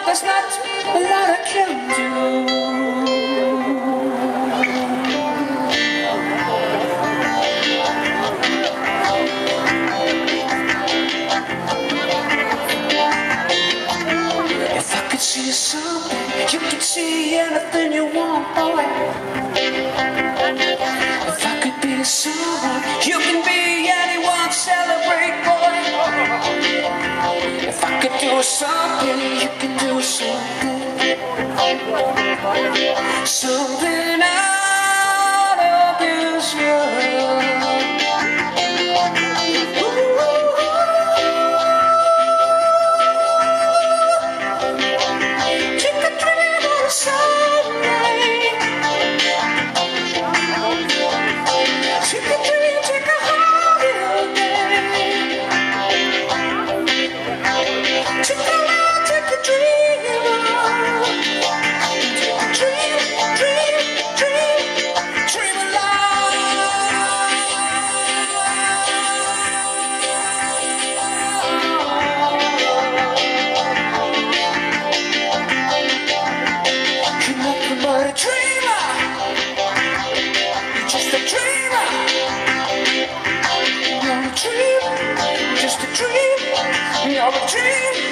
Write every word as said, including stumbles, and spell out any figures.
there's not a lot I can do. If I could see something, you could see anything you want, boy. If I could be someone, you can be anyone, celebrate, boy. If I could do something, you can do something. Something out of this world. Take a dream on a Sunday. Take a dream, take a holiday. Take a love, take a dream. Take a dream, dream, dream, dream You're nothing but a dreamer. You're just a dreamer. You're a dream, just a dream. You're a dream.